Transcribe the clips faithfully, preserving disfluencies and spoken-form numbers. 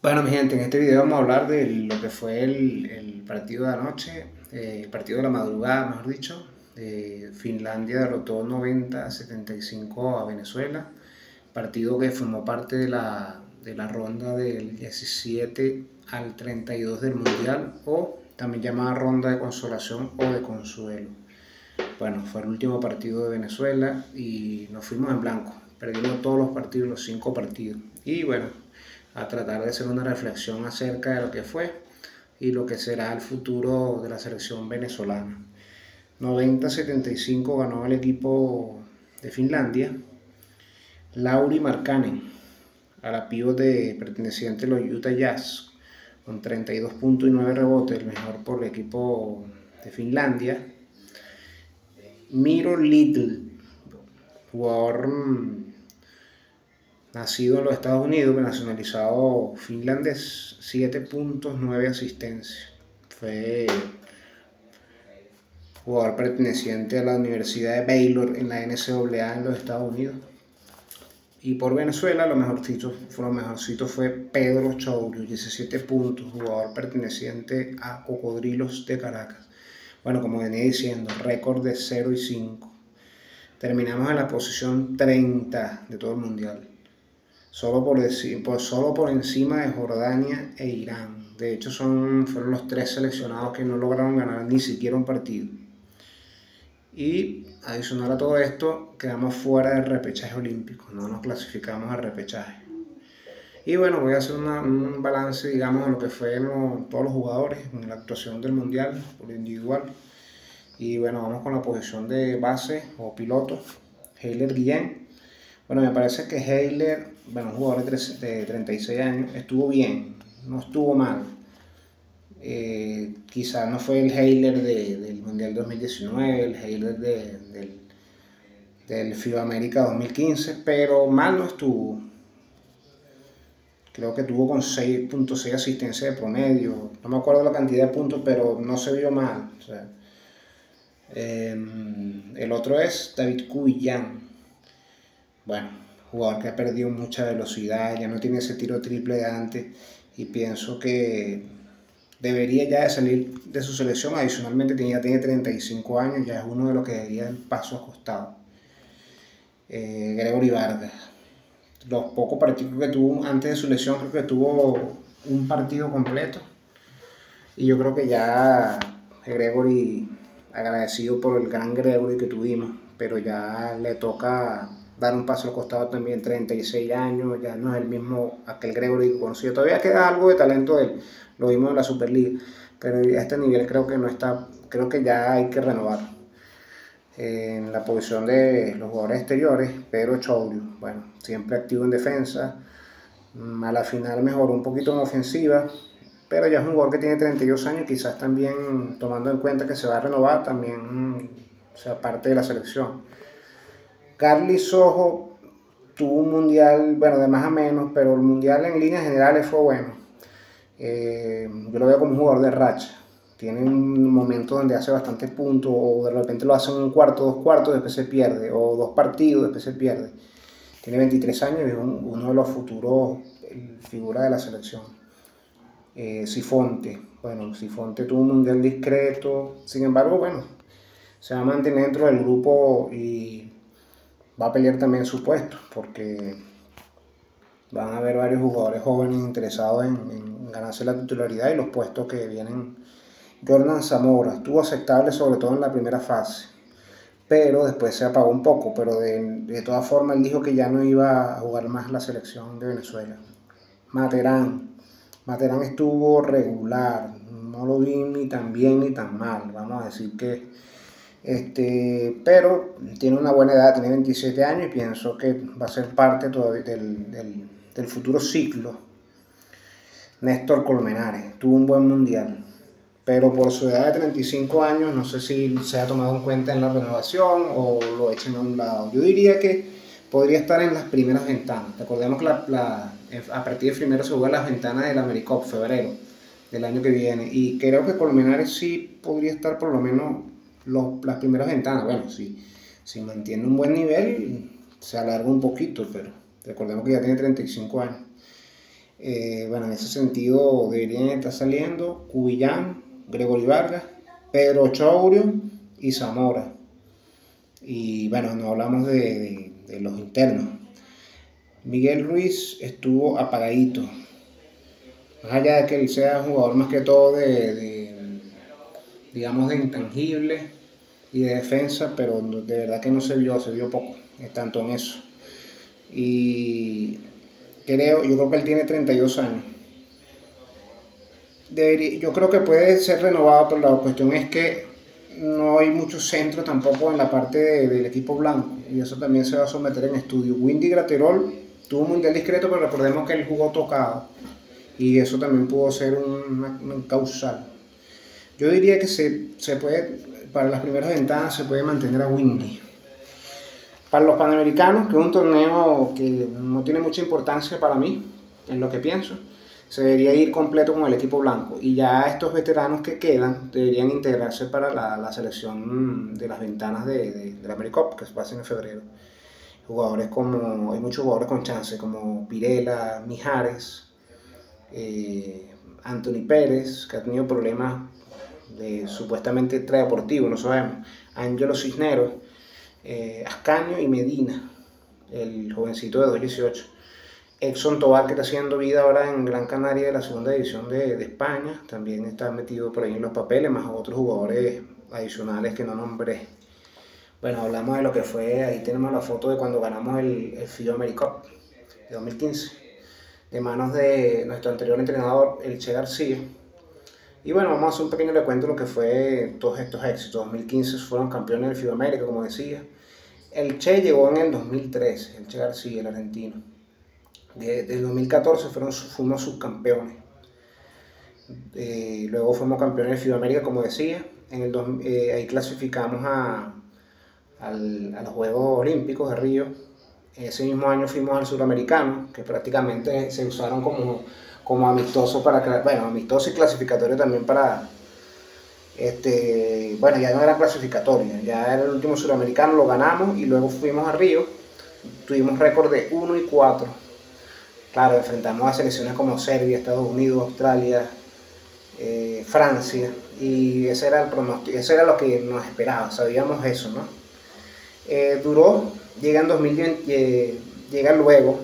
Bueno, mi gente, en este video vamos a hablar de lo que fue el, el partido de anoche, eh, el partido de la madrugada, mejor dicho. Eh, Finlandia derrotó noventa a setenta y cinco a Venezuela, partido que formó parte de la, de la ronda del diecisiete al treinta y dos del Mundial, o también llamada ronda de consolación o de consuelo. Bueno, fue el último partido de Venezuela y nos fuimos en blanco. Perdimos todos los partidos, los cinco partidos. Y bueno, a tratar de hacer una reflexión acerca de lo que fue y lo que será el futuro de la selección venezolana. noventa a setenta y cinco ganó el equipo de Finlandia. Lauri Markkanen, a la pívot de perteneciente a los Utah Jazz, con treinta y dos puntos y nueve rebotes, el mejor por el equipo de Finlandia. Miro Little, jugador mmm, nacido en los Estados Unidos, nacionalizado finlandés, siete puntos, nueve asistencias. Fue jugador perteneciente a la Universidad de Baylor en la N C A A en los Estados Unidos. Y por Venezuela, lo mejorcito, lo mejorcito fue Pedro Chouro, diecisiete puntos, jugador perteneciente a Cocodrilos de Caracas. Bueno, como venía diciendo, récord de cero y cinco. Terminamos en la posición treinta de todo el mundial. Solo por, por, solo por encima de Jordania e Irán. De hecho, son, fueron los tres seleccionados que no lograron ganar ni siquiera un partido. Y adicional a todo esto, quedamos fuera del repechaje olímpico. No nos clasificamos al repechaje. Y bueno, voy a hacer una, un balance, digamos, de lo que fueron todos los jugadores en la actuación del mundial por individual. Y bueno, vamos con la posición de base o piloto, Heiler Guillén. Bueno, me parece que Heiler, bueno, un jugador de treinta y seis años, estuvo bien, no estuvo mal. Eh, quizás no fue el Heiler de, del Mundial dos mil diecinueve, el Heiler de, del, del FIBA América dos mil quince, pero mal no estuvo. Creo que tuvo con seis punto seis asistencias de promedio, no me acuerdo la cantidad de puntos, pero no se vio mal. O sea, eh, el otro es David Cubillán. Bueno, jugador que ha perdido mucha velocidad, ya no tiene ese tiro triple de antes y pienso que debería ya de salir de su selección. Adicionalmente ya tiene treinta y cinco años, ya es uno de los que daría el paso acostado. Eh, Gregory Vargas, los pocos partidos que tuvo antes de su lesión, creo que tuvo un partido completo y yo creo que ya Gregory, agradecido por el gran Gregory que tuvimos, pero ya le toca dar un paso al costado también. Treinta y seis años, ya no es el mismo aquel Gregory que conocía. Todavía queda algo de talento de él, lo vimos en la Superliga, pero a este nivel creo que no está, creo que ya hay que renovar. En la posición de los jugadores exteriores, Pedro Chouro, bueno, siempre activo en defensa, a la final mejoró un poquito en ofensiva, pero ya es un jugador que tiene treinta y dos años, quizás también tomando en cuenta que se va a renovar, también sea parte de la selección. Carly Sojo tuvo un mundial, bueno, de más a menos, pero el mundial en líneas generales fue bueno. Eh, yo lo veo como un jugador de racha. Tiene un momento donde hace bastantes puntos, o de repente lo hace en un cuarto, dos cuartos, después se pierde, o dos partidos, después se pierde. Tiene veintitrés años y es un, uno de los futuros figuras de la selección. Eh, Sifonte, bueno, Sifonte tuvo un mundial discreto, sin embargo, bueno, se va a mantener dentro del grupo y va a pelear también su puesto, porque van a haber varios jugadores jóvenes interesados en, en ganarse la titularidad y los puestos que vienen. Jordan Zamora estuvo aceptable sobre todo en la primera fase, pero después se apagó un poco, pero de, de todas formas él dijo que ya no iba a jugar más la selección de Venezuela. Materán, Materán estuvo regular, no lo vi ni tan bien ni tan mal, vamos a decir que Este, pero tiene una buena edad, tiene veintisiete años y pienso que va a ser parte todavía del, del, del futuro ciclo. Néstor Colmenares tuvo un buen mundial, pero por su edad de treinta y cinco años no sé si se ha tomado en cuenta en la renovación o lo echen a un lado. Yo diría que podría estar en las primeras ventanas. Recordemos que la, la, a partir de primero se juegan las ventanas del AmeriCup, febrero del año que viene, y creo que Colmenares sí podría estar por lo menos Los, las primeras ventanas. Bueno, si, si mantiene un buen nivel, se alarga un poquito, pero recordemos que ya tiene treinta y cinco años. Eh, bueno, en ese sentido deberían estar saliendo Cubillán, Gregory Vargas, Pedro Chourio y Zamora. Y bueno, no hablamos de, de, de los internos. Miguel Ruiz estuvo apagadito. Más allá de que él sea jugador más que todo de, de digamos, de intangible y de defensa, pero de verdad que no se vio, se vio poco, tanto en eso. Y creo, yo creo que él tiene treinta y dos años. Debería, yo creo que puede ser renovado, pero la cuestión es que no hay mucho centro tampoco en la parte de, del equipo blanco, y eso también se va a someter en estudio. Windy Graterol tuvo un mundial discreto, pero recordemos que él jugó tocado, y eso también pudo ser un, un causal. Yo diría que se, se puede, para las primeras ventanas se puede mantener a Windy. Para los Panamericanos, que es un torneo que no tiene mucha importancia para mí, en lo que pienso, se debería ir completo con el equipo blanco. Y ya estos veteranos que quedan deberían integrarse para la, la selección de las ventanas de, de, de la AmeriCup, que se va a hacer en febrero. Jugadores como, hay muchos jugadores con chance, como Pirela, Mijares, eh, Anthony Pérez, que ha tenido problemas de supuestamente extradeportivo, no sabemos. Ángelo Cisneros, eh, Ascaño y Medina, el jovencito de dos dieciocho. Exxon Tobar, que está haciendo vida ahora en Gran Canaria de la segunda división de, de España, también está metido por ahí en los papeles, más otros jugadores adicionales que no nombré. Bueno, hablamos de lo que fue, ahí tenemos la foto de cuando ganamos el, el FIBA AmeriCup de dos mil quince, de manos de nuestro anterior entrenador, el Che García. Y bueno, vamos a hacer un pequeño recuento de lo que fue todos estos éxitos. dos mil quince fueron campeones del FIBA América, como decía. El Che llegó en el dos mil trece, el Che García, el argentino. Desde el dos mil catorce fueron, fuimos subcampeones. Eh, luego fuimos campeones del FIBA América, como decía. En el dos, eh, ahí clasificamos a, al, a los Juegos Olímpicos de Río. Ese mismo año fuimos al Suramericano, que prácticamente se usaron como, como amistoso para, bueno, amistoso y clasificatorio también para, este, bueno, ya no era clasificatorio, ya era el último Suramericano, lo ganamos y luego fuimos a Río, tuvimos récord de uno y cuatro. Claro, enfrentamos a selecciones como Serbia, Estados Unidos, Australia, eh, Francia, y ese era el pronóstico, ese era lo que nos esperaba, sabíamos eso, ¿no? Eh, duró, llega en dos mil diez, eh, llega luego,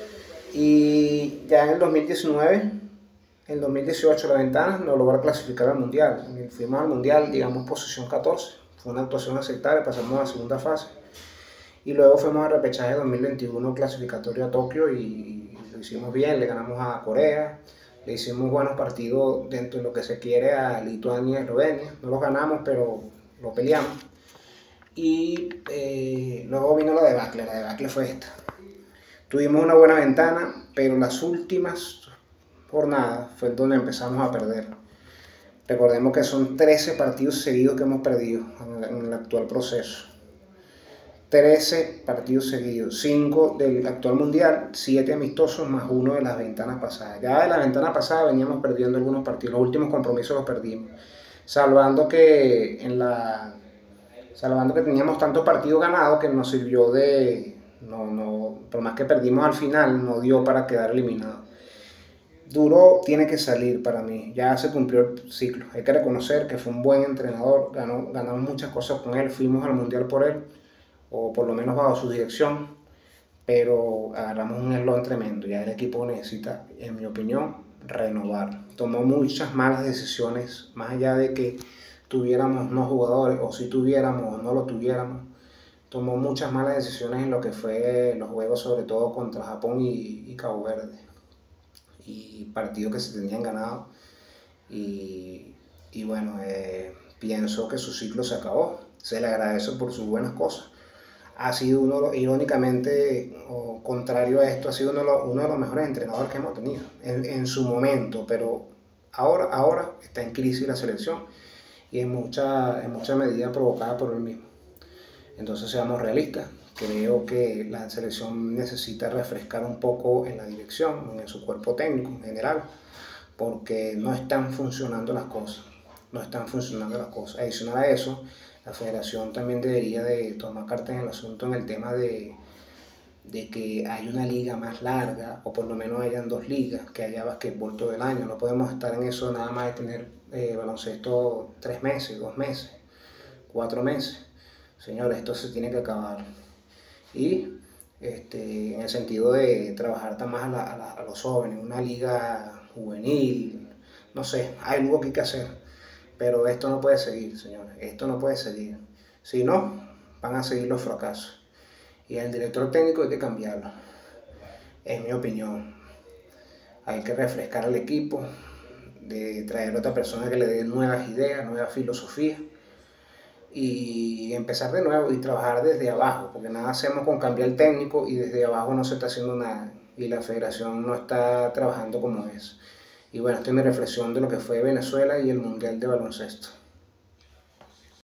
y ya en el dos mil diecinueve, en el dos mil dieciocho la ventana nos logró clasificar al mundial. Fuimos al mundial, llegamos posición catorce, fue una actuación aceptable, pasamos a la segunda fase, y luego fuimos al repechaje dos mil veintiuno clasificatorio a Tokio, y, y lo hicimos bien, le ganamos a Corea, le hicimos buenos partidos dentro de lo que se quiere a Lituania y Eslovenia, no los ganamos pero lo peleamos. Y eh, luego vino la debacle, la debacle fue esta. Tuvimos una buena ventana, pero las últimas jornadas fue donde empezamos a perder. Recordemos que son trece partidos seguidos que hemos perdido en el actual proceso. trece partidos seguidos, cinco del actual mundial, siete amistosos más uno de las ventanas pasadas. Ya de la ventana pasada veníamos perdiendo algunos partidos, los últimos compromisos los perdimos. Salvando que en la... Salvando que teníamos tantos partidos ganados que nos sirvió de, no, no, por más que perdimos al final, no dio para quedar eliminado. Duro tiene que salir para mí, ya se cumplió el ciclo. Hay que reconocer que fue un buen entrenador, ganó, ganamos muchas cosas con él, fuimos al mundial por él, o por lo menos bajo su dirección, pero agarramos un eslón tremendo. Ya el equipo necesita, en mi opinión, renovar. Tomó muchas malas decisiones, más allá de que tuviéramos no jugadores, o si tuviéramos o no lo tuviéramos, tomó muchas malas decisiones en lo que fue los juegos, sobre todo contra Japón y, y Cabo Verde, y partidos que se tenían ganado, y, y bueno, eh, pienso que su ciclo se acabó. Se le agradece por sus buenas cosas. Ha sido uno, irónicamente, o contrario a esto, ha sido uno de los, uno de los mejores entrenadores que hemos tenido en, en su momento, pero ahora, ahora está en crisis la selección, y en mucha, en mucha medida provocada por él mismo. Entonces seamos realistas, creo que la selección necesita refrescar un poco en la dirección, en su cuerpo técnico en general, porque no están funcionando las cosas, no están funcionando las cosas. Adicional a eso, la federación también debería de tomar cartas en el asunto en el tema de, de que hay una liga más larga, o por lo menos hayan dos ligas, que haya basquetbol todo el año. No podemos estar en eso nada más de tener eh, baloncesto tres meses, dos meses, cuatro meses. Señores, esto se tiene que acabar. Y este, en el sentido de trabajar más a, la, a, la, a los jóvenes, una liga juvenil, no sé, hay algo que hay que hacer. Pero esto no puede seguir, señores, esto no puede seguir. Si no, van a seguir los fracasos. Y el director técnico hay que cambiarlo, es mi opinión. Hay que refrescar al equipo, de traer a otra persona que le dé nuevas ideas, nuevas filosofías y empezar de nuevo y trabajar desde abajo, porque nada hacemos con cambiar el técnico y desde abajo no se está haciendo nada y la federación no está trabajando como es. Y bueno, esta es mi reflexión de lo que fue Venezuela y el Mundial de Baloncesto.